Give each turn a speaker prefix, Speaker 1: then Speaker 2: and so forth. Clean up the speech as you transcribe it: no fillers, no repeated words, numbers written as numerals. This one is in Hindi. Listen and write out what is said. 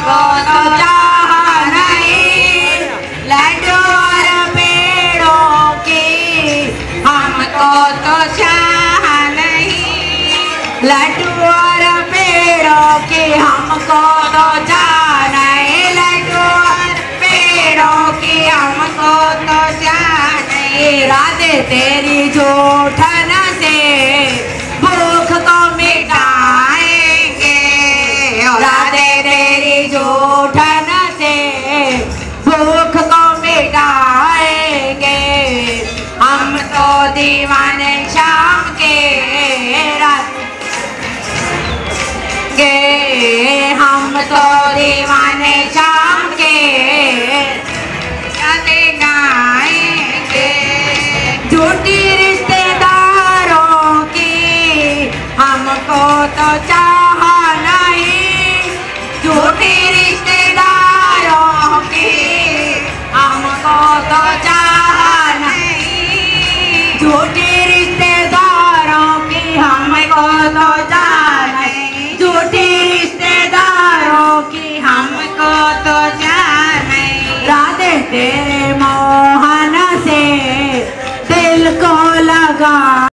Speaker 1: हमको तो चाह नहीं लड्डू और पेड़ों की, हमको तो चाह नहीं लड्डू और पेड़ों की, हमको तो चाह नहीं लड्डू और पेड़ों की, हमको तो चाह नहीं। राधे तेरी जूठन से भूख को मिटाएंगे, राधे तेरी जूठन से भूख को मिटाएंगे। हम तो दीवाने शाम के हम तो दीवाने शाम के गाते गाएंगे। झूठी रिश्तेदारों की हमको तो